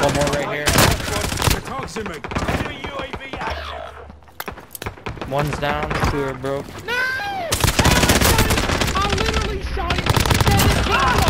One more right here. Enemy UAV active. One's down, two are broke. No! I literally shot him.